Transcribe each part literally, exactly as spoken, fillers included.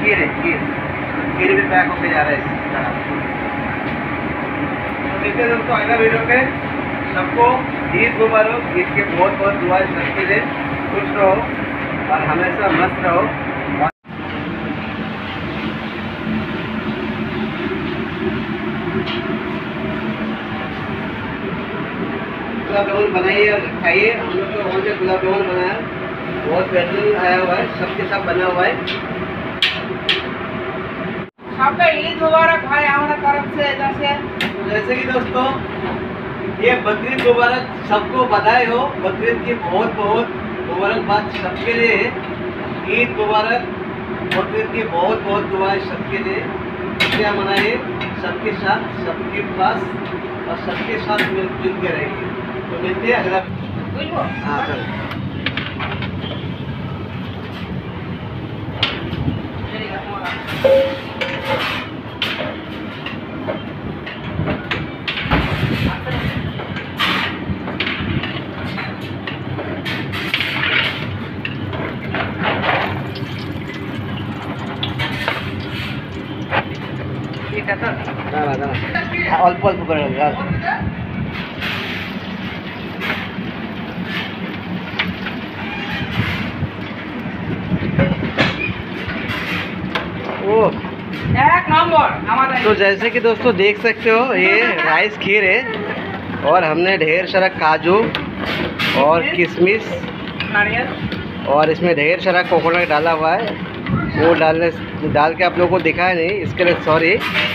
खीर है, खीर खीर भी पैक होके जा रहा है इस तरह। तो देखते हैं दोस्तों अगला वीडियो पे। सबको ईद मुबारक, ईद के बहुत बहुत दुआ सबके लिए, खुश रहो और हमेशा मस्त रहो। गुलाब जामुन बनाइए और खाइए। हम लोग तो वहाँ से गुलाब जामुन बनाया, बहुत बेहतरीन आया हुआ है, सबके साथ बना हुआ है। सबका ईद मुबारक भाई हमारा तरफ से। जैसे जैसे कि दोस्तों ये बकरीद मुबारक, सबको बधाई हो, बकरीद की बहुत बहुत मुबारकबाद सबके लिए। ईद मुबारक, बकरीद की बहुत बहुत दुआएं सबके लिए। खुशियाँ मनाइए सबके साथ, सबके पास और सबके साथ मिलजुल के रहिए। तो मिलते हैं अगला। हाँ चलो। অল্প অল্প করে ओ एक नंबर हमारा। तो जैसे कि दोस्तों देख सकते हो ये राइस खीर है और हमने ढेर सारा काजू और किशमिश नारियल और इसमें ढेर सारा कोकोनट डाला हुआ है। वो डालने डाल के आप लोगों को दिखाया नहीं, इसके लिए सॉरी।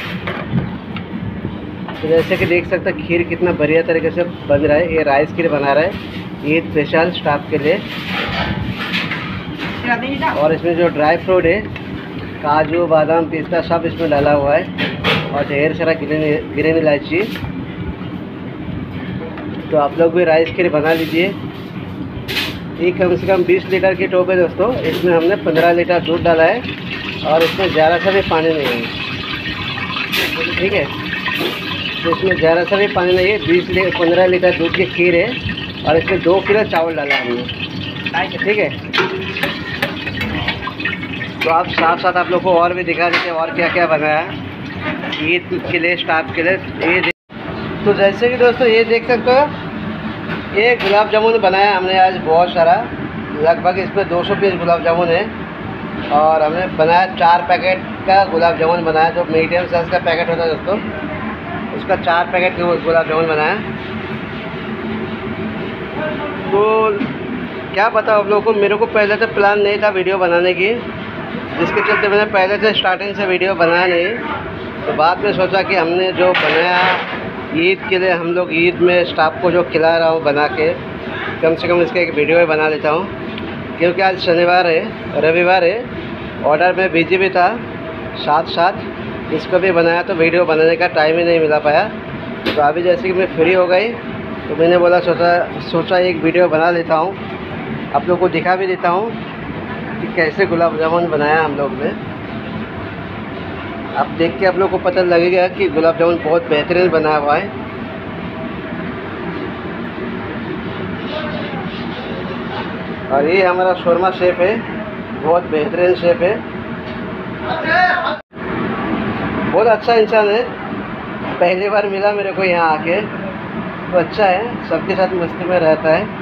तो जैसे कि देख सकते हैं खीर कितना बढ़िया तरीके से बन रहा है। ये राइस खीर बना रहा है ईद स्पेशल स्टाफ के लिए। और इसमें जो ड्राई फ्रूट है, काजू बादाम पिस्ता सब इसमें डाला हुआ है और ढेर सारा ग्रीन ग्रीन इलायची। तो आप लोग भी राइस खीर बना लीजिए। ये कम से कम बीस लीटर की टोप है दोस्तों। इसमें हमने पंद्रह लीटर दूध डाला है और इसमें ज़्यादा सा भी पानी नहीं है, ठीक है। तो इसमें ज़्यादा सा भी पानी नहीं है। बीस लीटर पंद्रह लीटर दूध की खीर है और इसमें दो किलो चावल डाला हमने, ठीक है। तो आप साथ साथ आप लोग को और भी दिखा देते हैं और क्या क्या बनाया ईद के लिए स्टाफ के लिए। ये तो जैसे कि दोस्तों ये देख सकते हो ये गुलाब जामुन बनाया हमने आज बहुत सारा, लगभग इसमें दो सौ पीस गुलाब जामुन है। और हमने बनाया चार पैकेट का गुलाब जामुन बनाया, जो मीडियम साइज़ का पैकेट होता है दोस्तों, उसका चार पैकेट गुलाब जामुन बनाया। तो क्या बताओ आप लोगों को, मेरे को पहले से प्लान नहीं था वीडियो बनाने की, जिसके चलते मैंने पहले से स्टार्टिंग से वीडियो बनाया नहीं। तो बाद में सोचा कि हमने जो बनाया ईद के लिए, हम लोग ईद में स्टाफ को जो खिला रहा हूँ बना के, कम से कम इसका एक वीडियो भी बना लेता हूँ। क्योंकि आज शनिवार है, रविवार है, ऑर्डर में बिजी भी था, साथ साथ इसको भी बनाया तो वीडियो बनाने का टाइम ही नहीं मिला पाया। तो अभी जैसे कि मैं फ्री हो गई तो मैंने बोला सोचा सोचा एक वीडियो बना लेता हूँ, आप लोग को दिखा भी देता हूँ कि कैसे गुलाब जामुन बनाया हम लोग ने। आप देख के आप लोग को पता लगेगा कि गुलाब जामुन बहुत बेहतरीन बना हुआ है। और ये हमारा शोरमा शेफ है, बहुत बेहतरीन शेफ है, बहुत अच्छा इंसान है। पहली बार मिला मेरे को यहाँ आके, तो अच्छा है, सबके साथ मस्ती में रहता है।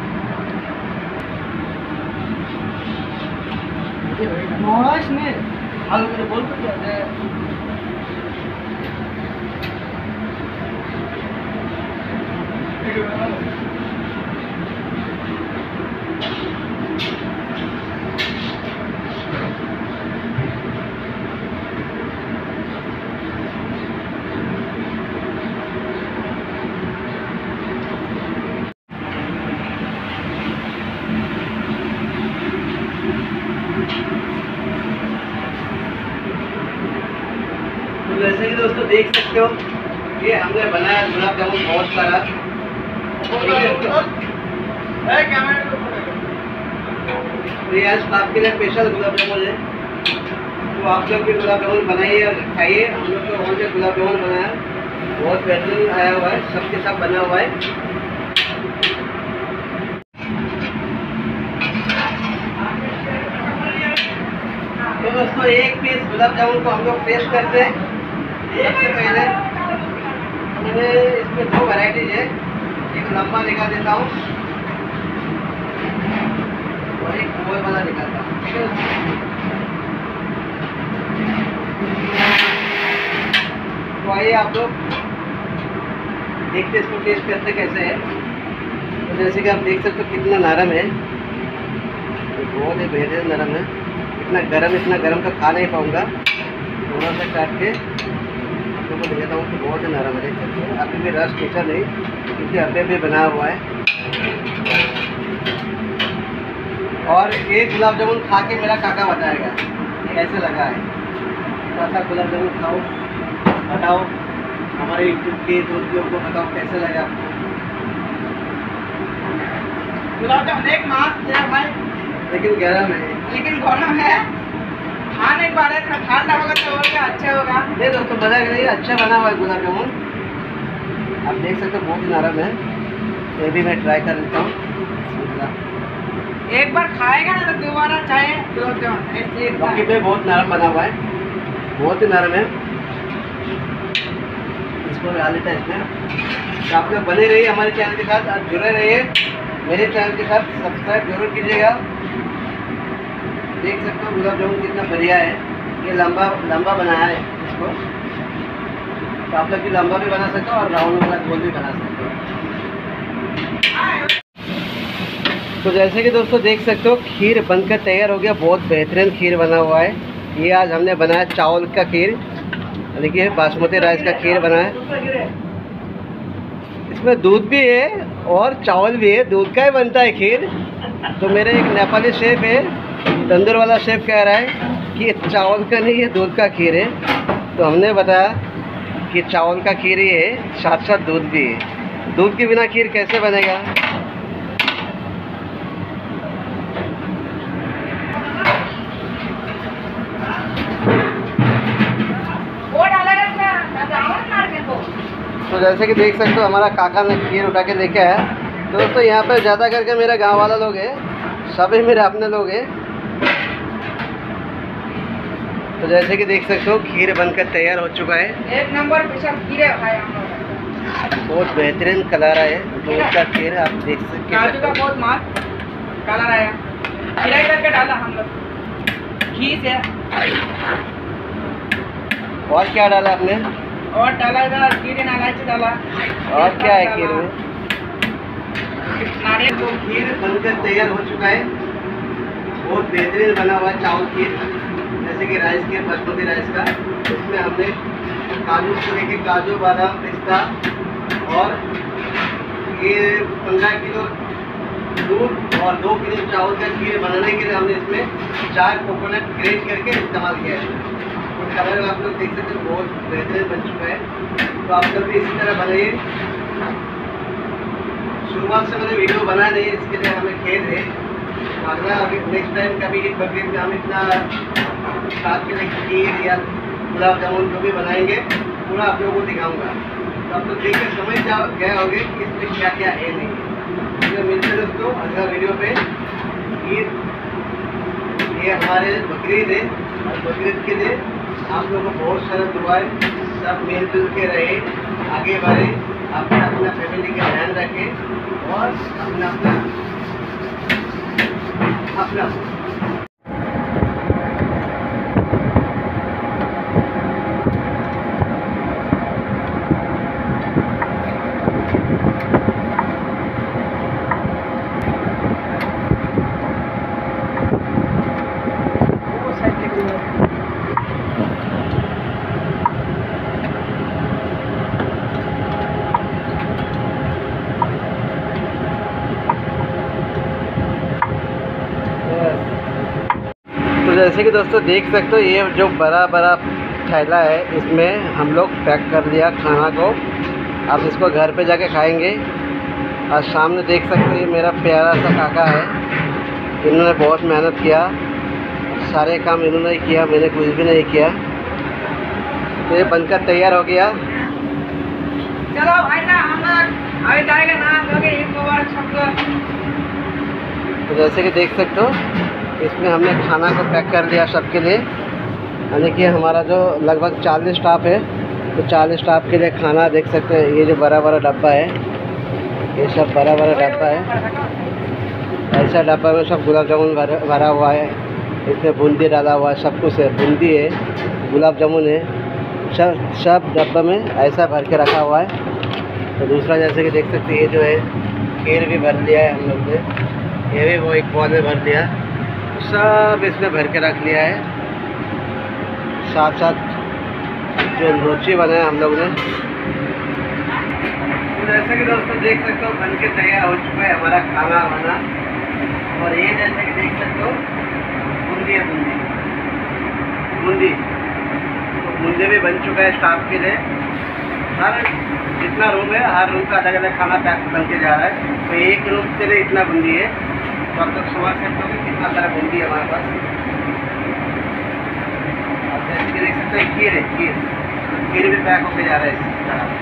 तो जैसे कि दोस्तों देख सकते हो ये हमने बनाया गुलाब जामुन बहुत सारा। तो ये आज आपके लिए स्पेशल गुलाब जामुन है। तो आप लोग भी गुलाब जामुन बनाइए और खाइए। हम लोग तो वहाँ से गुलाब जामुन बनाया, बहुत बेहतरीन आया हुआ है, सबके साथ बना हुआ है। तो दोस्तों एक पीस गुलाब जामुन को हम लोग टेस्ट करते हैं। सबसे पहले मैंने इसमें दो वैरायटीज है, एक लंबा निकाल देता हूँ और एक गोल वाला निकालता हूँ। तो आइए आप लोग देखते इसको टेस्ट करते कैसे है। तो जैसे कि आप देख सकते हो कितना नरम है, बहुत ही बेहतरीन नरम है। इतना गरम इतना गरम तो खा नहीं पाऊँगा, थोड़ा सा काट के आप लोगों को दिखाता हूँ कि बहुत ही नरम है। देख सकते हैं अभी भी रस टीचा नहीं, क्योंकि अभी भी बना हुआ है। और एक गुलाब जामुन खा के मेरा काका बताएगा कैसे लगा है। काका गुलाब जामुन खाओ, बताओ हमारे यूट्यूब के दोस्तों को बताओ कैसे लगा आपको। गुलाब जामुन एक मास है भाई, लेकिन गर्म है, लेकिन गरम है, खा नहीं पा रहे। ठंडा होगा तो और क्या अच्छा होगा। नहीं दोस्तों मजा नहीं, अच्छा बना हुआ है गुलाब जामुन। आप देख सकते हो बहुत ही नरम है। ये भी मैं ट्राई कर लेता हूँ। एक बार खाएगा ना तो दोबारा चाहे गुलाब जामुन। बाकी में बहुत नरम बना हुआ है, बहुत ही नरम है। इसको डाल लेता है इसमें। तो आप लोग बने रहिए हमारे चैनल के साथ, आप जुड़े रहिए मेरे चैनल के साथ, सब्सक्राइब जरूर कीजिएगा। देख सकते हो गुलाब जामुन कितना बढ़िया है। ये लंबा लंबा बनाया है इसको, तो आप लोग भी लंबा भी बना सकते हो और राउंड वाला गोल भी बना सकते हो। तो जैसे कि दोस्तों देख सकते हो खीर बनकर तैयार हो गया, बहुत बेहतरीन खीर बना हुआ है। ये आज हमने बनाया चावल का खीर, देखिए बासमती राइस का खीर बना है। इसमें दूध भी है और चावल भी है, दूध का ही बनता है खीर। तो मेरे एक नेपाली शेफ है, तंदूर वाला शेफ कह रहा है कि ये चावल का नहीं है दूध का खीर है। तो हमने बताया कि चावल का खीर ही है, साथ साथ दूध भी है। दूध के बिना खीर कैसे बनेगा। तो जैसे कि देख सकते हो हमारा काका ने खीर उठा के लेके आया। तो दोस्तों यहाँ पर ज़्यादा करके मेरा गांव वाला लोग है, सभी मेरे अपने लोग हैं। तो जैसे कि देख सकते हो खीर बनकर तैयार हो चुका है। एक नंबर खीर है भाई हम लोग। बहुत बेहतरीन कलर है दूध का खीर, आप देख सकते काजू का बहुत मस्त कलर आया, फ्राई करके डाला हम लोग घी से। और क्या डाला आपने? और डाला इधर खीर इलायची डाला। और क्या है खीर में? नारियल तो खीर बनकर तैयार हो चुका है, बहुत बेहतरीन बना हुआ है चावल खीर, जैसे कि राइस के बासमती राइस का। इसमें हमने काजू से लेके काजू बादाम पिस्ता और ये पंद्रह किलो दूध और दो किलो चावल का खीर बनाने के लिए हमने इसमें चार कोकोनट ग्रेट करके इस्तेमाल किया है। तो कलर आप लोग देख सकते हो बहुत बेहतरीन बन चुका है। तो आप लोग भी इसी तरह बनाइए। शुरुआत से मैंने वीडियो बनाया नहीं, इसके लिए हमें खेद है। अगला अभी नेक्स्ट टाइम कभी ईद बकरीद में हम इतना साथ के लिए खीर या गुलाब जामुन जो भी बनाएंगे पूरा आप लोगों को दिखाऊंगा। तो आप लोग देख के समझ जाओ गए होंगे कि इसमें क्या क्या है नहीं। तो मिलते दोस्तों अगला वीडियो पे। ईद ये हमारे बकरीद है और बकरीद के लिए आप लोगों को बहुत सारा दुआएं, सब मिलजुल के रहे, आगे बढ़े, अपना अपना फैमिली का ध्यान रखें और अपना अपना अपना तो जैसे कि दोस्तों देख सकते हो ये जो बड़ा बड़ा थैला है इसमें हम लोग पैक कर दिया खाना को। अब इसको घर पे जाके खाएंगे। और सामने देख सकते हो ये मेरा प्यारा सा काका है, इन्होंने बहुत मेहनत किया, सारे काम इन्होंने ही किया, मैंने कुछ भी नहीं किया। तो ये बनकर तैयार हो गया। चलो भाई साहब हम लोग अभी जाएगा ना लोगे ईद मुबारक सबको। तो जैसे कि देख सकते हो इसमें हमने खाना को पैक कर दिया सबके लिए। यानी कि हमारा जो लगभग चालीस स्टाफ है, तो चालीस स्टाफ के लिए खाना देख सकते हैं। ये जो बड़ा बड़ा डब्बा है, ये सब बड़ा बड़ा डब्बा है। ऐसा डब्बा में सब गुलाब जामुन भरा भरा हुआ है। इसमें बूंदी डाला हुआ है, सब कुछ है। बूंदी है, गुलाब जामुन है, सब सब डब्बा में ऐसा भर के रखा हुआ है। तो दूसरा जैसे कि देख सकते हैं, ये जो है खीर भी भर लिया है हम लोग ने। ये भी वो एक बॉल में भर लिया, सब इसमें भर के रख लिया है। साथ साथ जो लूची बनाया हम लोग ने, तो जैसे कि दोस्तों देख सकते हो बन के तैयार हो चुका है हमारा खाना वाना। और ये जैसे कि देख सकते हो बूंदी है, बूंदी बूंदी तो बूंदी भी बन चुका है स्टाफ के लिए। हर जितना रूम है, हर रूम का अलग अलग खाना पैक बन के जा रहा है। तो एक रूम के लिए इतना बूंदी है, तो आप लोग समझ सकते हो कि कितना सारा बूंदी है हमारे पास। और जैसे कि देख सकते हैं खीर है, खीर खीर भी पैक होके जा रहा है इस तरह।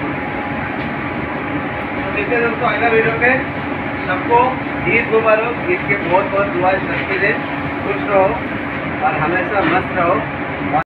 तो देखते हैं दोस्तों अगला वीडियो पे। सबको ईद मुबारक, ईद के बहुत बहुत दुआ सबके लिए। खुश रहो और हमेशा मस्त रहो।